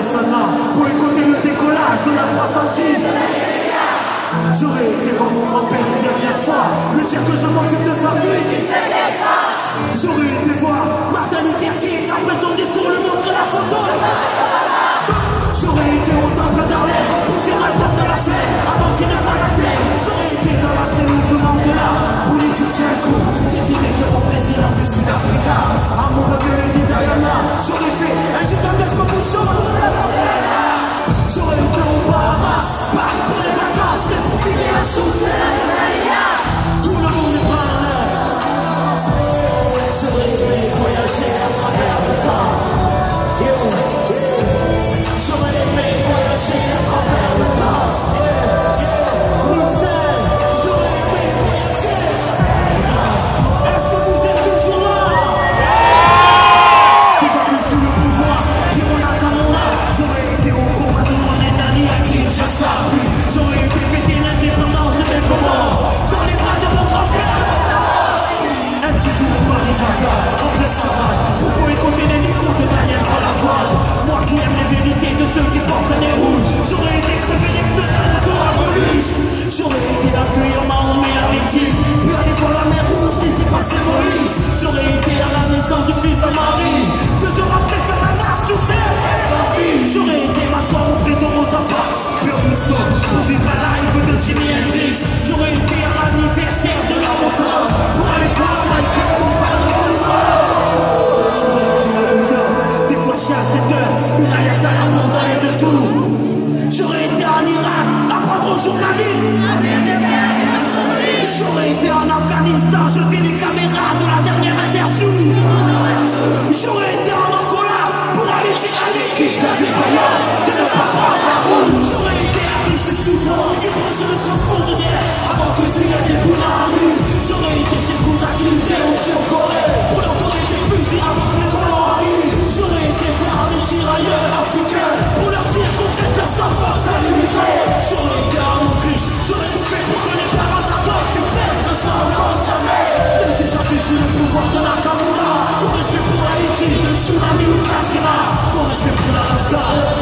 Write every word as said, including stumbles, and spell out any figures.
Sana pour écouter le décollage de la trois cent dix. J'aurais été voir mon grand-père une dernière fois, lui dire que je m'occupe de sa vie. J'aurais été voir Martin Luther King, après son discours lui montrer la photo. J'aurais été au temple d'Harlem, poussé la table de la scène avant qu'il n'ait pas la tête. J'aurais été dans la cellule de Mandela pour lui dire tiens le coup, décidé sur mon président du Sud-Africa. Amoureux de Lady Diana, j'aurais fait un gigantesque bouchon. J'aurais été au Bahamas, pas pour les vacances, mais pour finir la soupe. Tout le monde est parallèle. J'aurais aimé voyager à travers le temps. Yeah, yeah. J'aurais aimé voyager à travers le temps. Yeah, yeah. Bruxelles, j'aurais aimé voyager à travers le temps. Est-ce que vous êtes toujours là? Si j'avais su le pouvoir, dirons la Kamona, j'aurais été au combat de mon Netani à Kinshasa. J'aurais été fêter l'indépendance de mes commandes dans les bras de mon grand-père. Un petit tour au Paris-Vaca, en plein Sahara, pour pour écouter l'hélico de Daniel Balavoine. Moi qui aime les vérités de ceux qui portent les rouges, j'aurais été crevé les pneus de la police. J'aurais été accueillir Mahomet à Mexique, puis aller voir la mer rouge, laisser passer Moïse. J'aurais été à la naissance du fils de Marie, deux heures après faire la marche du cerf. J'aurais été m'asseoir auprès de Rosa Parks, puis Woodstock, pour vivre la live de Jimi Hendrix. J'aurais été à l'anniversaire de la Motown, pour aller voir Michael Bublé. J'aurais été à New York, décroché à sept heures, une alerte à la bombe dans les deux tours. J'aurais été en Irak, apprendre aux journalistes. J'aurais été en Afghanistan, jeter les caméras de la dernière interview. J'aurais été en Angola pour aller dire à l'équipe d'Adebayor de ne pas prendre la route. J'aurais été à Riche-sous-Nord et brancher le transport de guerre avant que Zia Debouna arrive. J'aurais été chez Kunta Kinte aussi en Corée pour leur donner des fusils avant que les colons arrivent. J'aurais été voir les tirailleurs africains pour leur dire qu'on traite leur sang face à l'immigré. J'aurais été en Autriche, j'aurais tout fait pour que les parents d'adoptent une perte de sang comme jamais. Même si j'appuie sur le pouvoir de la Kamura, qu'aurais-je fait pour Haïti, le tsunami ou Katrina? Qu'aurais-je fait pour l'Alaska?